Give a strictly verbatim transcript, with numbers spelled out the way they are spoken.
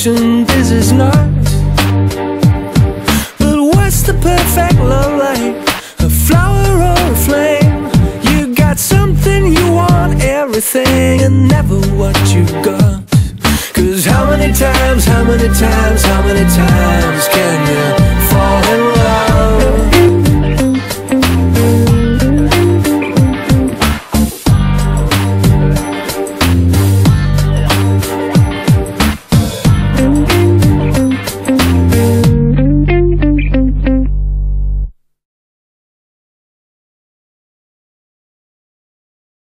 perfection, this is not. But what's the perfect love like? A flower or a flame? You got something, you want everything, and never what you got. Cause how many times, how many times, how many times can you